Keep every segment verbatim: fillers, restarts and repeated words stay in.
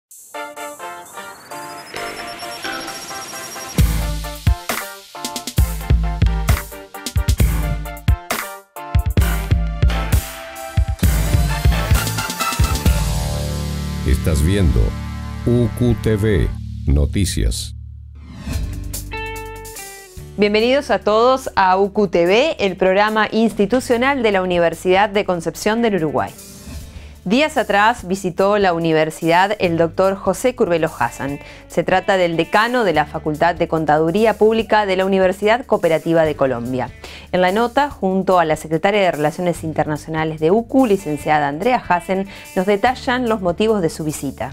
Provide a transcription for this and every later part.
Estás viendo U Q T V Noticias. Bienvenidos a todos a U Q T V, el programa institucional de la Universidad de Concepción del Uruguay. Días atrás visitó la universidad el doctor José Curbelo Hassan. Se trata del decano de la Facultad de Contaduría Pública de la Universidad Cooperativa de Colombia. En la nota, junto a la secretaria de Relaciones Internacionales de U C U, licenciada Andrea Hassan, nos detallan los motivos de su visita.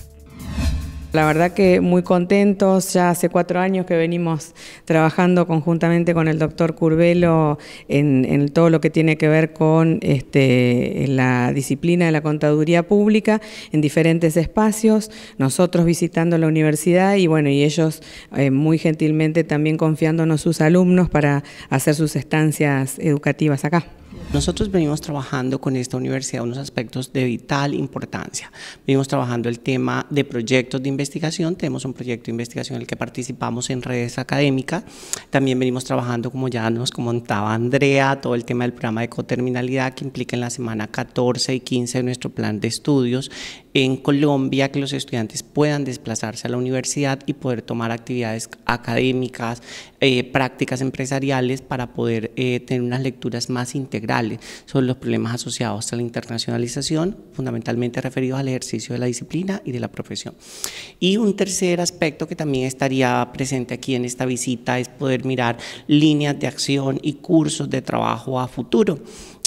La verdad que muy contentos, ya hace cuatro años que venimos trabajando conjuntamente con el doctor Curbelo en, en todo lo que tiene que ver con este, la disciplina de la contaduría pública en diferentes espacios, nosotros visitando la universidad y bueno, y ellos eh, muy gentilmente también confiándonos sus alumnos para hacer sus estancias educativas acá. Nosotros venimos trabajando con esta universidad unos aspectos de vital importancia. Venimos trabajando el tema de proyectos de investigación. Tenemos un proyecto de investigación en el que participamos en redes académicas. También venimos trabajando, como ya nos comentaba Andrea, todo el tema del programa de coterminalidad que implica en la semana catorce y quince de nuestro plan de estudios en Colombia, que los estudiantes puedan desplazarse a la universidad y poder tomar actividades académicas, eh, prácticas empresariales para poder eh, tener unas lecturas más integrales sobre los problemas asociados a la internacionalización, fundamentalmente referidos al ejercicio de la disciplina y de la profesión. Y un tercer aspecto que también estaría presente aquí en esta visita es poder mirar líneas de acción y cursos de trabajo a futuro.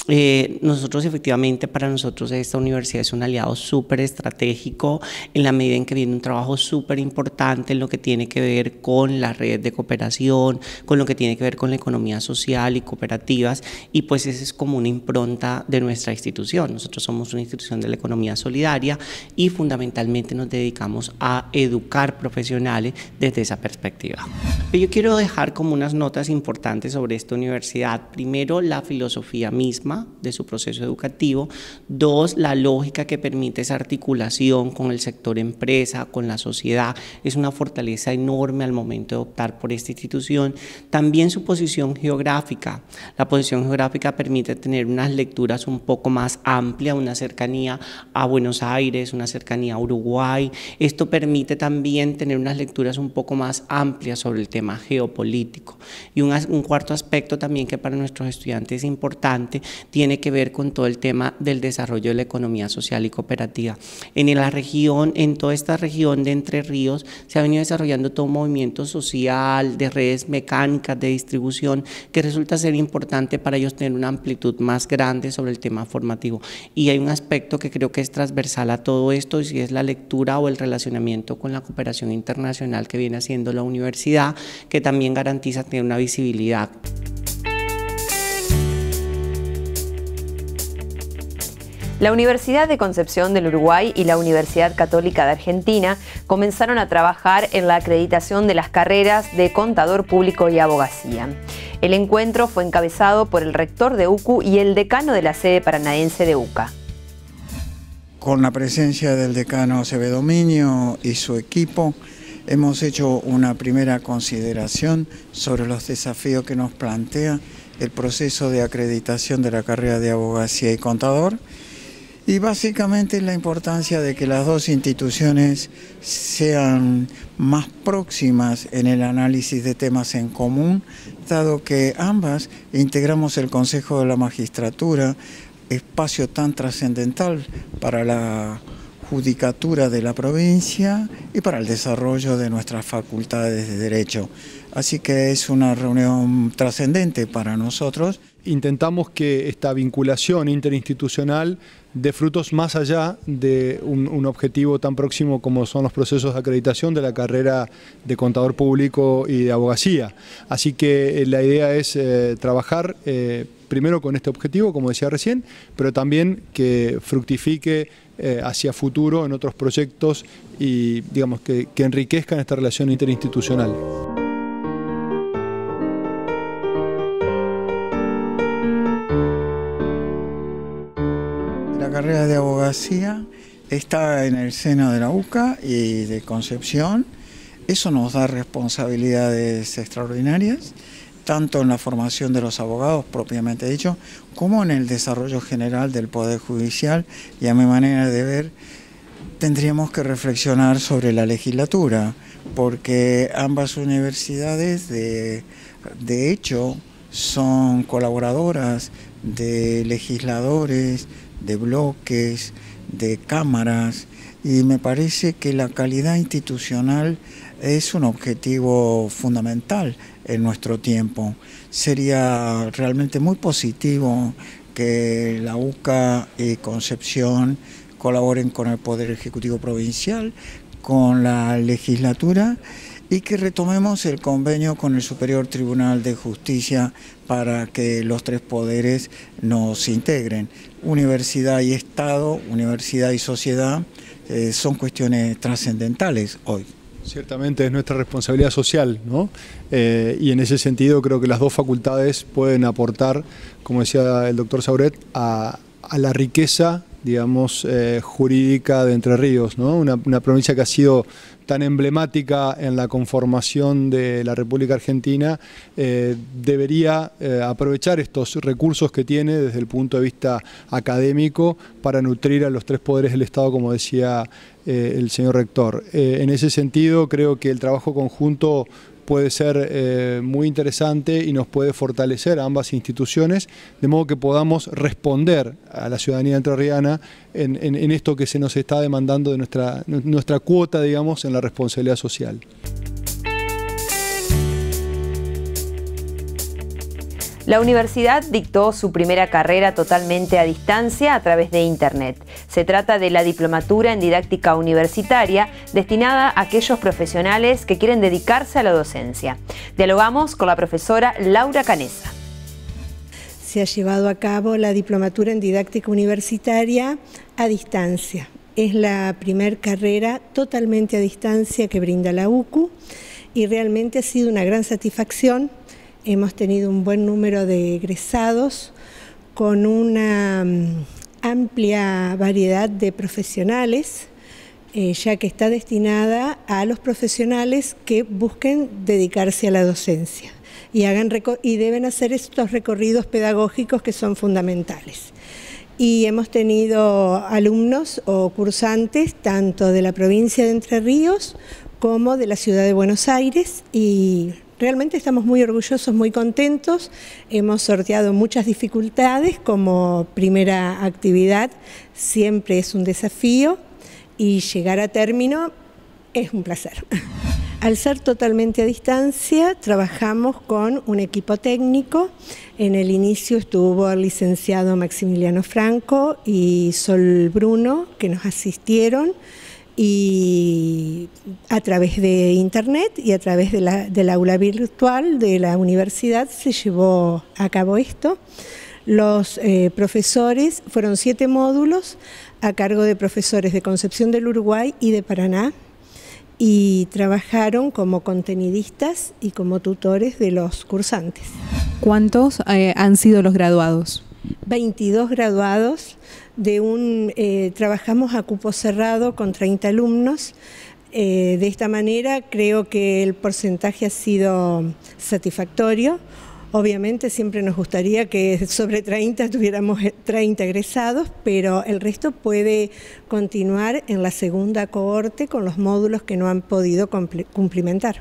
Eh, nosotros efectivamente, para nosotros esta universidad es un aliado súper estratégico en la medida en que viene un trabajo súper importante en lo que tiene que ver con la red de cooperación, con lo que tiene que ver con la economía social y cooperativas, y pues esa es como una impronta de nuestra institución. Nosotros somos una institución de la economía solidaria y fundamentalmente nos dedicamos a educar profesionales desde esa perspectiva. Yo quiero dejar como unas notas importantes sobre esta universidad. Primero, la filosofía misma de su proceso educativo. Dos, la lógica que permite esa articulación con el sector empresa, con la sociedad. Es una fortaleza enorme al momento de optar por esta institución. También su posición geográfica. La posición geográfica permite tener unas lecturas un poco más amplias, una cercanía a Buenos Aires, una cercanía a Uruguay. Esto permite también tener unas lecturas un poco más amplias sobre el tema geopolítico. Y un, un cuarto aspecto también que para nuestros estudiantes es importante, tiene que ver con todo el tema del desarrollo de la economía social y cooperativa. En la región, en toda esta región de Entre Ríos, se ha venido desarrollando todo un movimiento social, de redes mecánicas de distribución, que resulta ser importante para ellos tener una amplitud más grande sobre el tema formativo. Y hay un aspecto que creo que es transversal a todo esto, y es la lectura o el relacionamiento con la cooperación internacional que viene haciendo la universidad, que también garantiza tener una visibilidad. La Universidad de Concepción del Uruguay y la Universidad Católica de Argentina comenzaron a trabajar en la acreditación de las carreras de Contador Público y Abogacía. El encuentro fue encabezado por el rector de U C U y el decano de la sede paranaense de U C A. Con la presencia del decano Acevedo Miño y su equipo, hemos hecho una primera consideración sobre los desafíos que nos plantea el proceso de acreditación de la carrera de Abogacía y Contador, y básicamente la importancia de que las dos instituciones sean más próximas en el análisis de temas en común, dado que ambas integramos el Consejo de la Magistratura, espacio tan trascendental para la judicatura de la provincia y para el desarrollo de nuestras facultades de Derecho. Así que es una reunión trascendente para nosotros. Intentamos que esta vinculación interinstitucional dé frutos más allá de un, un objetivo tan próximo como son los procesos de acreditación de la carrera de contador público y de abogacía. Así que eh, la idea es eh, trabajar eh, primero con este objetivo, como decía recién, pero también que fructifique eh, hacia futuro en otros proyectos y digamos que, que enriquezcan esta relación interinstitucional. La carrera de abogacía está en el seno de la U C A y de Concepción. Eso nos da responsabilidades extraordinarias, tanto en la formación de los abogados propiamente dicho, como en el desarrollo general del Poder Judicial, y a mi manera de ver, tendríamos que reflexionar sobre la legislatura, porque ambas universidades de, de hecho son colaboradoras de legisladores, de bloques, de cámaras, y me parece que la calidad institucional es un objetivo fundamental en nuestro tiempo. Sería realmente muy positivo que la U C A y Concepción colaboren con el Poder Ejecutivo Provincial, con la legislatura, y que retomemos el convenio con el Superior Tribunal de Justicia para que los tres poderes nos integren. Universidad y Estado, universidad y sociedad, eh, son cuestiones trascendentales hoy. Ciertamente es nuestra responsabilidad social, ¿no? Eh, y en ese sentido creo que las dos facultades pueden aportar, como decía el doctor Sauret, a, a la riqueza, digamos, eh, jurídica de Entre Ríos, ¿no? Una, una provincia que ha sido tan emblemática en la conformación de la República Argentina, eh, debería eh, aprovechar estos recursos que tiene desde el punto de vista académico para nutrir a los tres poderes del Estado, como decía eh, el señor rector. Eh, en ese sentido, creo que el trabajo conjunto puede ser eh, muy interesante y nos puede fortalecer a ambas instituciones, de modo que podamos responder a la ciudadanía entrerriana en, en, en esto que se nos está demandando de nuestra, nuestra cuota, digamos, en la responsabilidad social. La universidad dictó su primera carrera totalmente a distancia a través de Internet. Se trata de la Diplomatura en Didáctica Universitaria, destinada a aquellos profesionales que quieren dedicarse a la docencia. Dialogamos con la profesora Laura Canesa. Se ha llevado a cabo la Diplomatura en Didáctica Universitaria a distancia. Es la primera carrera totalmente a distancia que brinda la U C U y realmente ha sido una gran satisfacción. Hemos tenido un buen número de egresados con una um, amplia variedad de profesionales, eh, ya que está destinada a los profesionales que busquen dedicarse a la docencia y, hagan y deben hacer estos recorridos pedagógicos que son fundamentales. Y hemos tenido alumnos o cursantes tanto de la provincia de Entre Ríos como de la ciudad de Buenos Aires, y realmente estamos muy orgullosos, muy contentos. Hemos sorteado muchas dificultades como primera actividad, siempre es un desafío, y llegar a término es un placer. Al ser totalmente a distancia, trabajamos con un equipo técnico. En el inicio estuvo el licenciado Maximiliano Franco y Sol Bruno, que nos asistieron, y a través de internet y a través de la, del aula virtual de la universidad se llevó a cabo esto. Los eh, profesores, fueron siete módulos a cargo de profesores de Concepción del Uruguay y de Paraná, y trabajaron como contenidistas y como tutores de los cursantes. ¿Cuántos eh, han sido los graduados? veintidós graduados. De un, eh, trabajamos a cupo cerrado con treinta alumnos. Eh, de esta manera creo que el porcentaje ha sido satisfactorio. Obviamente siempre nos gustaría que sobre treinta tuviéramos treinta egresados, pero el resto puede continuar en la segunda cohorte con los módulos que no han podido cumplimentar.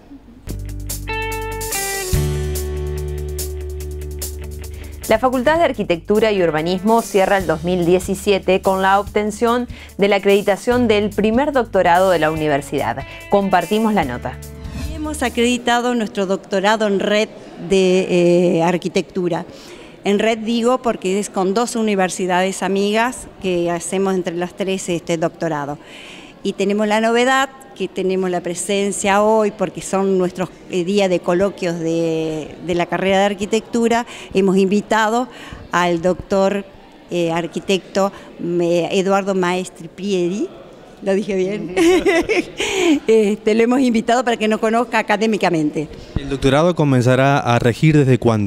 La Facultad de Arquitectura y Urbanismo cierra el dos mil diecisiete con la obtención de la acreditación del primer doctorado de la universidad. Compartimos la nota. Hemos acreditado nuestro doctorado en red de eh, arquitectura. En red digo porque es con dos universidades amigas que hacemos entre las tres este doctorado. Y tenemos la novedad que tenemos la presencia hoy, porque son nuestros eh, días de coloquios de, de la carrera de arquitectura. Hemos invitado al doctor eh, arquitecto eh, Eduardo Maestri Prieri, ¿lo dije bien? este, lo hemos invitado para que nos conozca académicamente. ¿El doctorado comenzará a regir desde cuándo?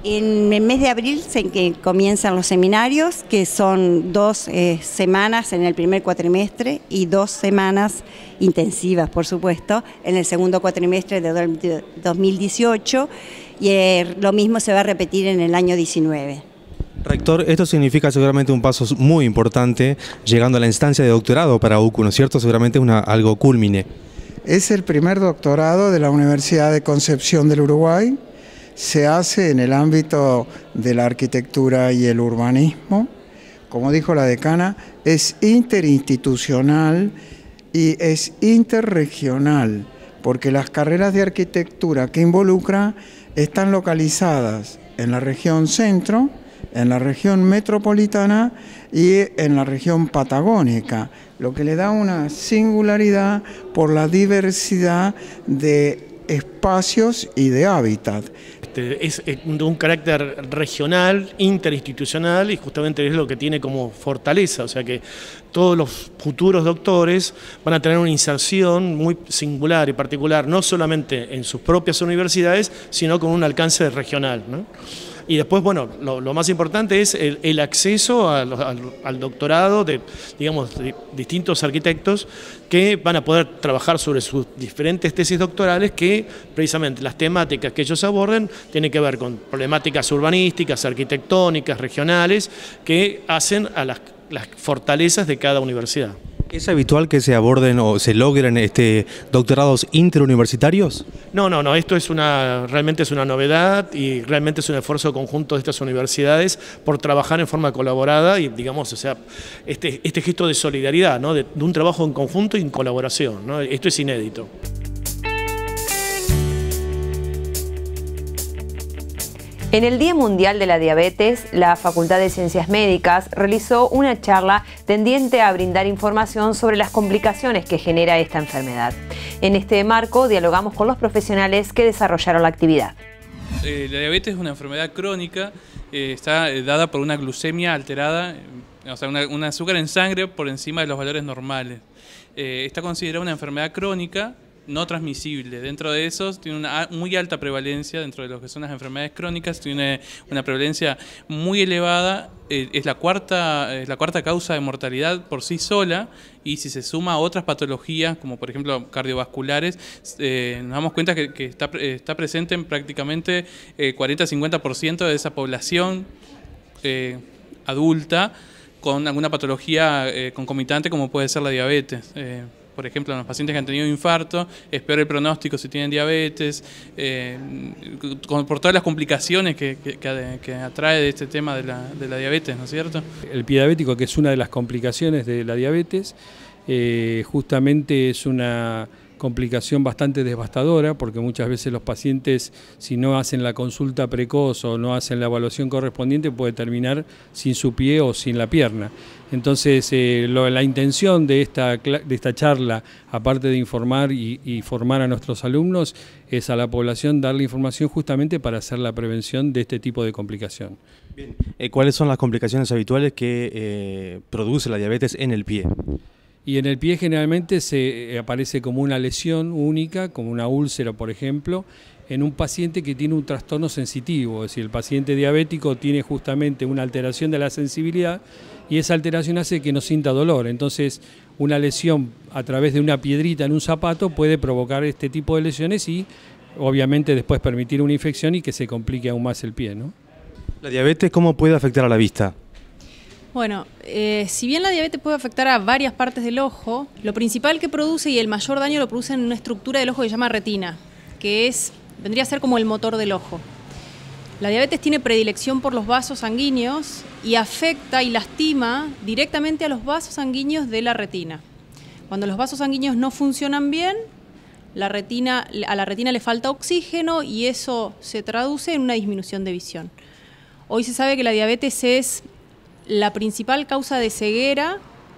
En el mes de abril se que comienzan los seminarios, que son dos eh, semanas en el primer cuatrimestre y dos semanas intensivas, por supuesto, en el segundo cuatrimestre de dos mil dieciocho, y eh, lo mismo se va a repetir en el año diecinueve. Rector, esto significa seguramente un paso muy importante, llegando a la instancia de doctorado para U C U, ¿no es cierto? Seguramente es una, algo culmine. Es el primer doctorado de la Universidad de Concepción del Uruguay. Se hace en el ámbito de la arquitectura y el urbanismo. Como dijo la decana, es interinstitucional y es interregional, porque las carreras de arquitectura que involucra están localizadas en la región centro, en la región metropolitana y en la región patagónica, lo que le da una singularidad por la diversidad de espacios y de hábitat. Es de un carácter regional, interinstitucional, y justamente es lo que tiene como fortaleza, o sea que todos los futuros doctores van a tener una inserción muy singular y particular, no solamente en sus propias universidades, sino con un alcance regional, ¿no? Y después, bueno, lo, lo más importante es el, el acceso a, al, al doctorado de, digamos, de distintos arquitectos que van a poder trabajar sobre sus diferentes tesis doctorales, que precisamente las temáticas que ellos aborden tienen que ver con problemáticas urbanísticas, arquitectónicas, regionales, que hacen a las, las fortalezas de cada universidad. ¿Es habitual que se aborden o se logren este, doctorados interuniversitarios? No, no, no, esto es una, realmente es una novedad y realmente es un esfuerzo conjunto de estas universidades por trabajar en forma colaborada y, digamos, o sea, este, este gesto de solidaridad, ¿no? de, de un trabajo en conjunto y en colaboración, ¿no? Esto es inédito. En el Día Mundial de la Diabetes, la Facultad de Ciencias Médicas realizó una charla tendiente a brindar información sobre las complicaciones que genera esta enfermedad. En este marco, dialogamos con los profesionales que desarrollaron la actividad. Eh, la diabetes es una enfermedad crónica, eh, está dada por una glucemia alterada, o sea, una, un azúcar en sangre por encima de los valores normales. Eh, está considerada una enfermedad crónica no transmisible. Dentro de esos tiene una muy alta prevalencia, dentro de lo que son las enfermedades crónicas, tiene una prevalencia muy elevada, eh, es, la cuarta, es la cuarta causa de mortalidad por sí sola, y si se suma a otras patologías, como por ejemplo cardiovasculares, eh, nos damos cuenta que, que está, está presente en prácticamente eh, cuarenta a cincuenta por ciento de esa población eh, adulta con alguna patología eh, concomitante como puede ser la diabetes. Eh, Por ejemplo, en los pacientes que han tenido infarto, es peor el pronóstico si tienen diabetes, eh, por todas las complicaciones que, que, que atrae de este tema de la, de la diabetes, ¿no es cierto? El pie diabético, que es una de las complicaciones de la diabetes, eh, justamente es una complicación bastante devastadora, porque muchas veces los pacientes, si no hacen la consulta precoz o no hacen la evaluación correspondiente, puede terminar sin su pie o sin la pierna. Entonces, eh, lo, la intención de esta, de esta charla, aparte de informar y, y formar a nuestros alumnos, es a la población darle información justamente para hacer la prevención de este tipo de complicación. Bien. Eh, ¿Cuáles son las complicaciones habituales que eh, produce la diabetes en el pie? Y en el pie generalmente se aparece como una lesión única, como una úlcera, por ejemplo, en un paciente que tiene un trastorno sensitivo, es decir, el paciente diabético tiene justamente una alteración de la sensibilidad y esa alteración hace que no sienta dolor. Entonces, una lesión a través de una piedrita en un zapato puede provocar este tipo de lesiones y, obviamente, después permitir una infección y que se complique aún más el pie, ¿no? ¿La diabetes cómo puede afectar a la vista? Bueno, eh, si bien la diabetes puede afectar a varias partes del ojo, lo principal que produce y el mayor daño lo produce en una estructura del ojo que se llama retina, que es, vendría a ser como el motor del ojo. La diabetes tiene predilección por los vasos sanguíneos y afecta y lastima directamente a los vasos sanguíneos de la retina. Cuando los vasos sanguíneos no funcionan bien, la retina, a la retina le falta oxígeno y eso se traduce en una disminución de visión. Hoy se sabe que la diabetes es la principal causa de ceguera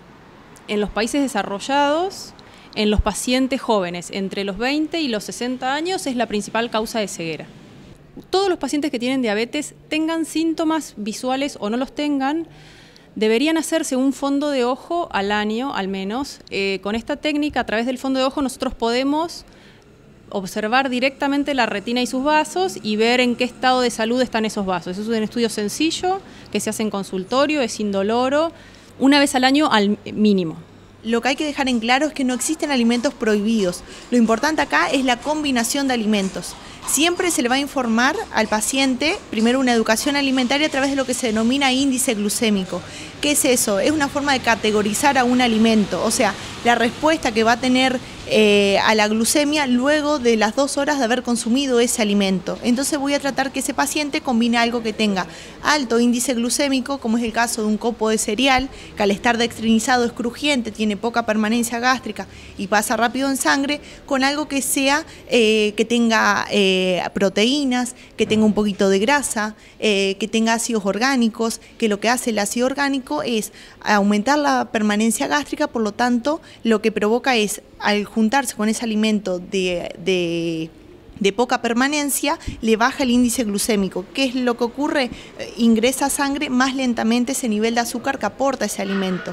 en los países desarrollados, en los pacientes jóvenes, entre los veinte y los sesenta años es la principal causa de ceguera. Todos los pacientes que tienen diabetes, tengan síntomas visuales o no los tengan, deberían hacerse un fondo de ojo al año, al menos. Eh, con esta técnica, a través del fondo de ojo, nosotros podemos observar directamente la retina y sus vasos y ver en qué estado de salud están esos vasos. Es un estudio sencillo que se hace en consultorio, es indoloro, una vez al año al mínimo. Lo que hay que dejar en claro es que no existen alimentos prohibidos. Lo importante acá es la combinación de alimentos. Siempre se le va a informar al paciente, primero una educación alimentaria a través de lo que se denomina índice glucémico. ¿Qué es eso? Es una forma de categorizar a un alimento, o sea, la respuesta que va a tener eh, a la glucemia luego de las dos horas de haber consumido ese alimento. Entonces voy a tratar que ese paciente combine algo que tenga alto índice glucémico, como es el caso de un copo de cereal, que al estar dextrinizado es crujiente, tiene poca permanencia gástrica y pasa rápido en sangre, con algo que sea, eh, que tenga eh, proteínas, que tenga un poquito de grasa, eh, que tenga ácidos orgánicos, que lo que hace el ácido orgánico es aumentar la permanencia gástrica, por lo tanto lo que provoca es, al juntarse con ese alimento de, de, de poca permanencia, le baja el índice glucémico. ¿Qué es lo que ocurre? Ingresa sangre más lentamente ese nivel de azúcar que aporta ese alimento.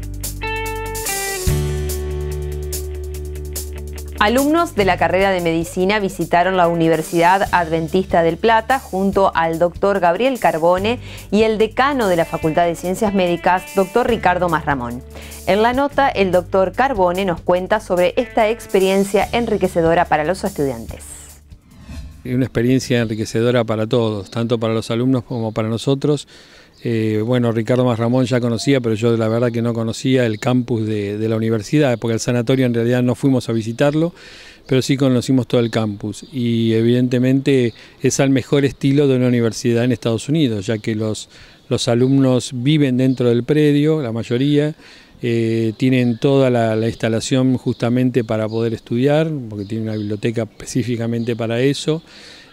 Alumnos de la carrera de medicina visitaron la Universidad Adventista del Plata junto al doctor Gabriel Carbone y el decano de la Facultad de Ciencias Médicas, doctor Ricardo Masramón. En la nota, el doctor Carbone nos cuenta sobre esta experiencia enriquecedora para los estudiantes. Una experiencia enriquecedora para todos, tanto para los alumnos como para nosotros. Eh, bueno, Ricardo Masramón ya conocía, pero yo la verdad que no conocía el campus de, de la universidad, porque el sanatorio en realidad no fuimos a visitarlo, pero sí conocimos todo el campus y evidentemente es al mejor estilo de una universidad en Estados Unidos, ya que los, los alumnos viven dentro del predio, la mayoría, eh, tienen toda la, la instalación justamente para poder estudiar, porque tienen una biblioteca específicamente para eso.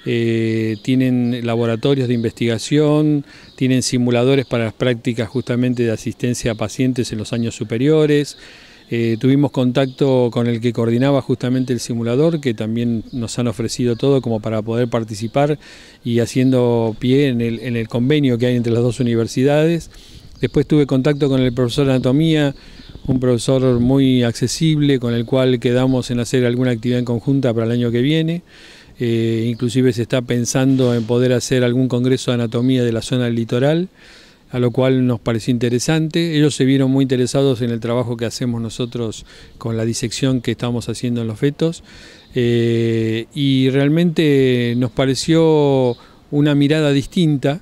Eh, tienen laboratorios de investigación, tienen simuladores para las prácticas justamente de asistencia a pacientes en los años superiores. Eh, tuvimos contacto con el que coordinaba justamente el simulador, que también nos han ofrecido todo como para poder participar y haciendo pie en el, en el convenio que hay entre las dos universidades. Después tuve contacto con el profesor de anatomía, un profesor muy accesible, con el cual quedamos en hacer alguna actividad en conjunta para el año que viene. Eh, inclusive se está pensando en poder hacer algún congreso de anatomía de la zona del litoral, a lo cual nos pareció interesante. Ellos se vieron muy interesados en el trabajo que hacemos nosotros con la disección que estamos haciendo en los fetos, eh, y realmente nos pareció una mirada distinta,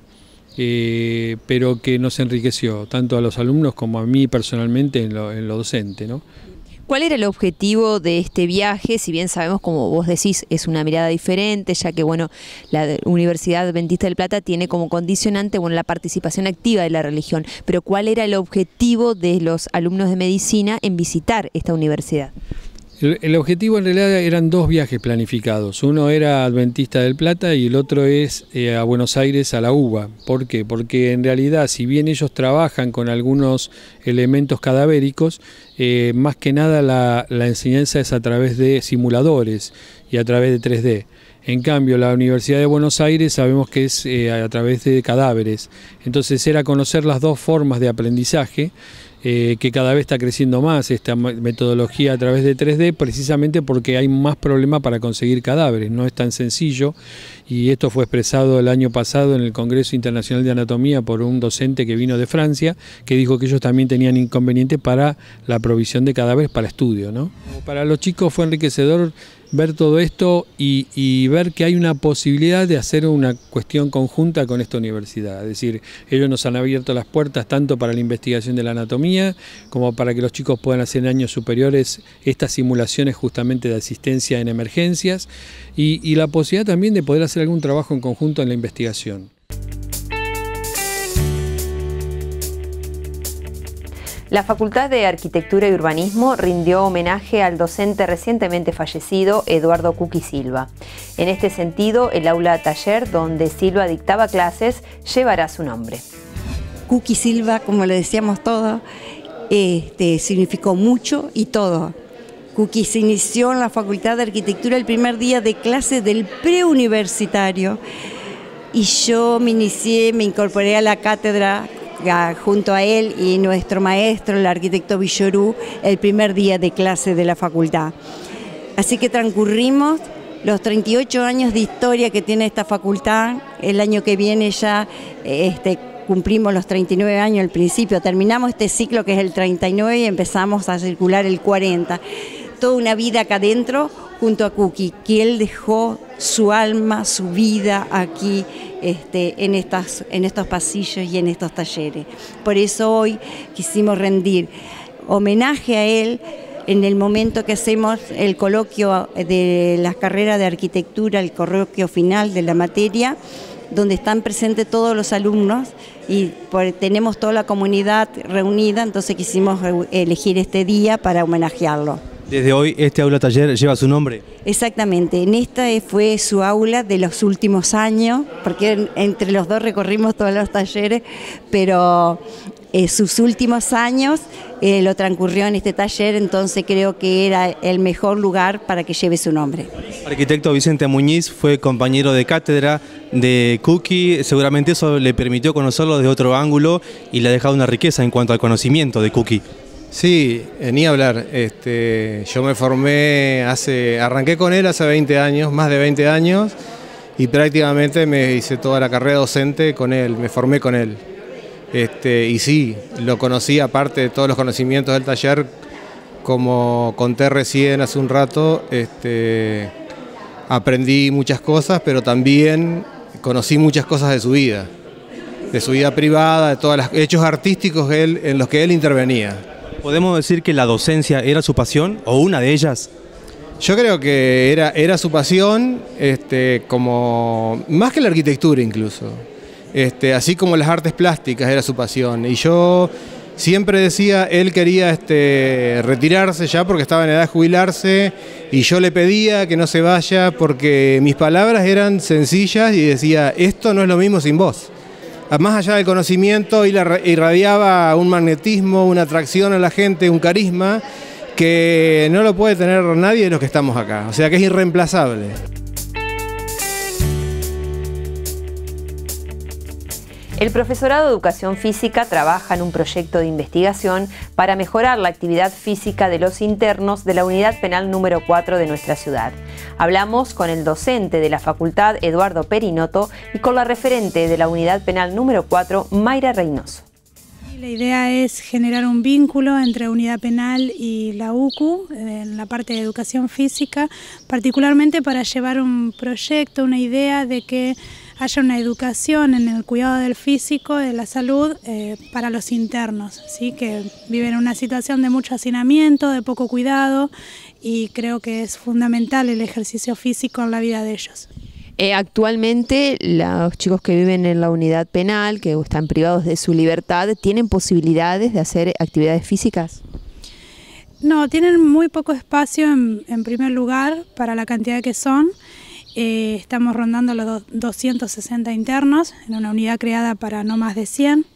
eh, pero que nos enriqueció, tanto a los alumnos como a mí personalmente en lo, en lo docente, ¿no? ¿Cuál era el objetivo de este viaje? Si bien sabemos, como vos decís, es una mirada diferente, ya que bueno, la Universidad Adventista del Plata tiene como condicionante bueno, la participación activa de la religión, pero ¿cuál era el objetivo de los alumnos de medicina en visitar esta universidad? El, el objetivo en realidad eran dos viajes planificados, uno era Adventista del Plata y el otro es eh, a Buenos Aires a la UBA. ¿Por qué? Porque en realidad si bien ellos trabajan con algunos elementos cadavéricos, eh, más que nada la, la enseñanza es a través de simuladores y a través de tres D. En cambio, la Universidad de Buenos Aires sabemos que es eh, a través de cadáveres, entonces era conocer las dos formas de aprendizaje, Eh, que cada vez está creciendo más esta metodología a través de tres D, precisamente porque hay más problemas para conseguir cadáveres, no es tan sencillo, y esto fue expresado el año pasado en el Congreso Internacional de Anatomía por un docente que vino de Francia, que dijo que ellos también tenían inconvenientes para la provisión de cadáveres para estudio, ¿no? Para los chicos fue enriquecedor ver todo esto y, y ver que hay una posibilidad de hacer una cuestión conjunta con esta universidad. Es decir, ellos nos han abierto las puertas tanto para la investigación de la anatomía como para que los chicos puedan hacer en años superiores estas simulaciones justamente de asistencia en emergencias y, y la posibilidad también de poder hacer algún trabajo en conjunto en la investigación. La Facultad de Arquitectura y Urbanismo rindió homenaje al docente recientemente fallecido Eduardo Cuqui Silva. En este sentido, el aula taller donde Silva dictaba clases llevará su nombre. Cuqui Silva, como le decíamos todos, este, significó mucho y todo. Cuqui se inició en la Facultad de Arquitectura el primer día de clase del preuniversitario y yo me inicié, me incorporé a la cátedra junto a él y nuestro maestro, el arquitecto Villorú, el primer día de clase de la facultad. Así que transcurrimos los treinta y ocho años de historia que tiene esta facultad. El año que viene ya este, cumplimos los treinta y nueve años al principio, terminamos este ciclo que es el treinta y nueve y empezamos a circular el cuarenta. Toda una vida acá adentro junto a Cookie, que él dejó su alma, su vida aquí este, en, estas, en estos pasillos y en estos talleres. Por eso hoy quisimos rendir homenaje a él en el momento que hacemos el coloquio de las carreras de arquitectura, el coloquio final de la materia, donde están presentes todos los alumnos y por, tenemos toda la comunidad reunida, entonces quisimos elegir este día para homenajearlo. Desde hoy este aula taller lleva su nombre. Exactamente, en esta fue su aula de los últimos años, porque entre los dos recorrimos todos los talleres, pero eh, sus últimos años eh, lo transcurrió en este taller, entonces creo que era el mejor lugar para que lleve su nombre. Arquitecto Vicente Muñiz fue compañero de cátedra de Cookie, seguramente eso le permitió conocerlo desde otro ángulo y le ha dejado una riqueza en cuanto al conocimiento de Cookie. Sí, ni hablar. Este, yo me formé, hace, arranqué con él hace veinte años, más de veinte años, y prácticamente me hice toda la carrera docente con él, me formé con él. Este, y sí, lo conocí aparte de todos los conocimientos del taller, como conté recién hace un rato, este, aprendí muchas cosas, pero también conocí muchas cosas de su vida, de su vida privada, de todos los hechos artísticos que él, en los que él intervenía. ¿Podemos decir que la docencia era su pasión o una de ellas? Yo creo que era, era su pasión, este, como, más que la arquitectura incluso, este, así como las artes plásticas era su pasión. Y yo siempre decía, él quería este, retirarse ya porque estaba en edad de jubilarse, y yo le pedía que no se vaya porque mis palabras eran sencillas y decía, esto no es lo mismo sin vos. Más allá del conocimiento, irradiaba un magnetismo, una atracción a la gente, un carisma que no lo puede tener nadie de los que estamos acá, o sea que es irreemplazable. El profesorado de Educación Física trabaja en un proyecto de investigación para mejorar la actividad física de los internos de la Unidad Penal número cuatro de nuestra ciudad. Hablamos con el docente de la facultad, Eduardo Perinoto, y con la referente de la Unidad Penal número cuatro, Mayra Reynoso. La idea es generar un vínculo entre Unidad Penal y la U C U en la parte de Educación Física, particularmente para llevar un proyecto, una idea de que haya una educación en el cuidado del físico, de la salud, eh, para los internos, ¿sí? Que viven una situación de mucho hacinamiento, de poco cuidado, y creo que es fundamental el ejercicio físico en la vida de ellos. Eh, actualmente los chicos que viven en la unidad penal, que están privados de su libertad, ¿tienen posibilidades de hacer actividades físicas? No, tienen muy poco espacio en, en primer lugar para la cantidad que son. Eh, estamos rondando los doscientos sesenta internos en una unidad creada para no más de cien,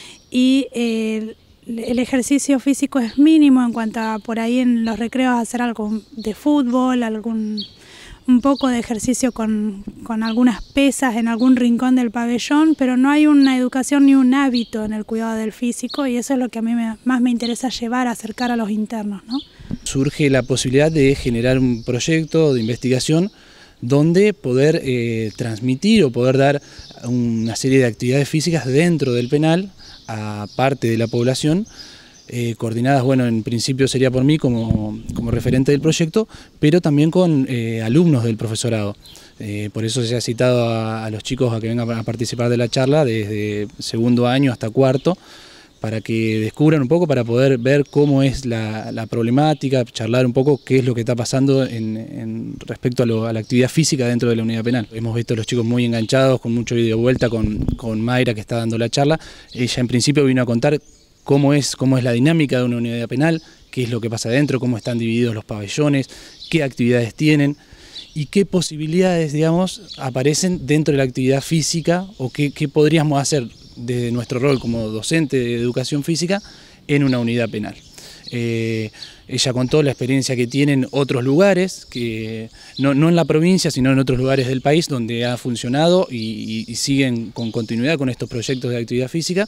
y eh, el ejercicio físico es mínimo en cuanto a por ahí en los recreos hacer algo de fútbol, algún un poco de ejercicio con, con algunas pesas en algún rincón del pabellón, pero no hay una educación ni un hábito en el cuidado del físico, y eso es lo que a mí me, más me interesa llevar, acercar a los internos, ¿no? Surge la posibilidad de generar un proyecto de investigación donde poder eh, transmitir o poder dar una serie de actividades físicas dentro del penal a parte de la población, eh, coordinadas, bueno, en principio sería por mí como, como referente del proyecto, pero también con eh, alumnos del profesorado. Eh, por eso se ha citado a, a los chicos a que vengan a participar de la charla desde segundo año hasta cuarto, para que descubran un poco, para poder ver cómo es la, la problemática, charlar un poco qué es lo que está pasando en, en respecto a, lo, a la actividad física dentro de la unidad penal. Hemos visto a los chicos muy enganchados, con mucho video vuelta, con, con Mayra que está dando la charla. Ella en principio vino a contar cómo es, cómo es la dinámica de una unidad penal, qué es lo que pasa adentro, cómo están divididos los pabellones, qué actividades tienen y qué posibilidades, digamos, aparecen dentro de la actividad física, o qué, qué podríamos hacer desde nuestro rol como docente de educación física en una unidad penal. Eh, ella contó la experiencia que tiene en otros lugares, que no, no en la provincia, sino en otros lugares del país donde ha funcionado y, y, y siguen con continuidad con estos proyectos de actividad física,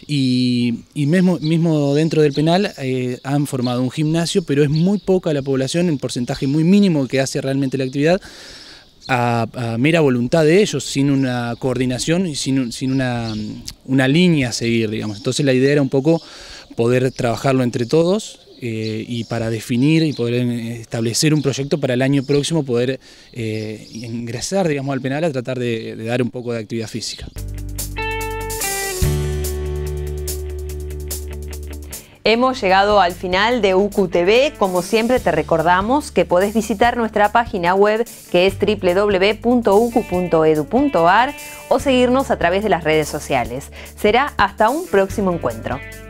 y, y mismo, mismo dentro del penal eh, han formado un gimnasio, pero es muy poca la población, en porcentaje muy mínimo que hace realmente la actividad. a, a mera voluntad de ellos, sin una coordinación y sin, sin una, una línea a seguir, digamos. Entonces la idea era un poco poder trabajarlo entre todos eh, y para definir y poder establecer un proyecto para el año próximo, poder eh, ingresar, digamos, al penal a tratar de, de dar un poco de actividad física. Hemos llegado al final de U Q T V. Como siempre te recordamos que podés visitar nuestra página web que es doble u doble u doble u punto u c u punto e d u punto a r o seguirnos a través de las redes sociales. Será hasta un próximo encuentro.